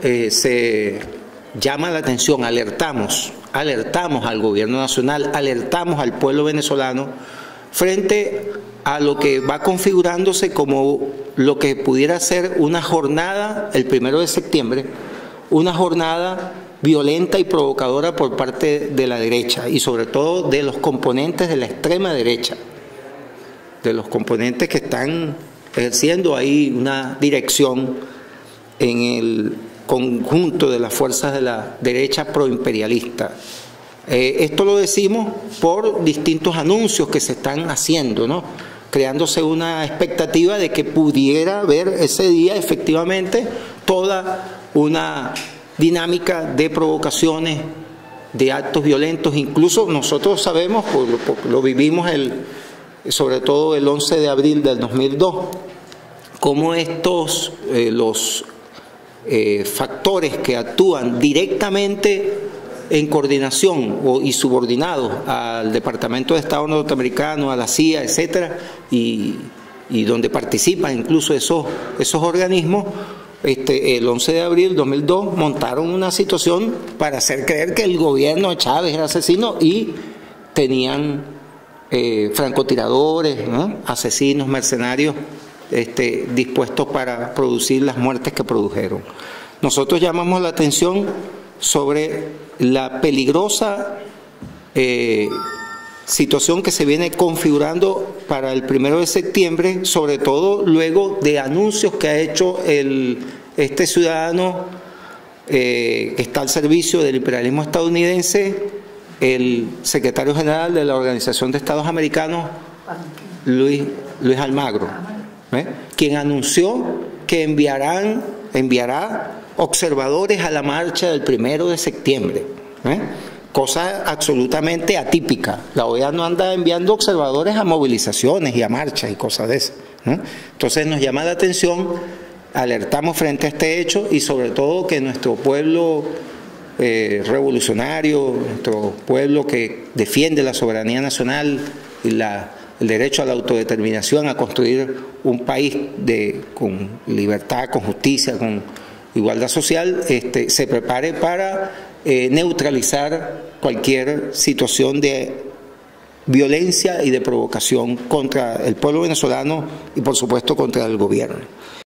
se llama la atención, alertamos al gobierno nacional, alertamos al pueblo venezolano frente a lo que va configurándose como lo que pudiera ser una jornada, el 1 de septiembre, una jornada violenta y provocadora por parte de la derecha y sobre todo de los componentes de la extrema derecha, de los componentes que están ejerciendo ahí una dirección en el conjunto de las fuerzas de la derecha proimperialista. Esto lo decimos por distintos anuncios que se están haciendo, ¿no? Creándose una expectativa de que pudiera haber ese día efectivamente toda una dinámica de provocaciones, de actos violentos. Incluso nosotros sabemos, lo vivimos sobre todo el 11 de abril del 2002, cómo estos, los factores que actúan directamente en coordinación y subordinados al Departamento de Estado norteamericano, a la CIA, etcétera, y donde participan incluso esos organismos, el 11 de abril de 2002 montaron una situación para hacer creer que el gobierno de Chávez era asesino y tenían francotiradores, ¿no?, asesinos, mercenarios dispuestos para producir las muertes que produjeron. Nosotros llamamos la atención sobre la peligrosa situación que se viene configurando para el 1 de septiembre, sobre todo luego de anuncios que ha hecho este ciudadano que está al servicio del imperialismo estadounidense, el secretario general de la Organización de Estados Americanos, Luis Almagro, quien anunció que enviará observadores a la marcha del 1 de septiembre, cosa absolutamente atípica. La OEA no anda enviando observadores a movilizaciones y a marchas y cosas de esas, ¿no? Entonces nos llama la atención, alertamos frente a este hecho y sobre todo que nuestro pueblo revolucionario, nuestro pueblo que defiende la soberanía nacional y el derecho a la autodeterminación, a construir un país con libertad, con justicia, con igualdad social, se prepare para neutralizar cualquier situación de violencia y de provocación contra el pueblo venezolano y por supuesto contra el gobierno.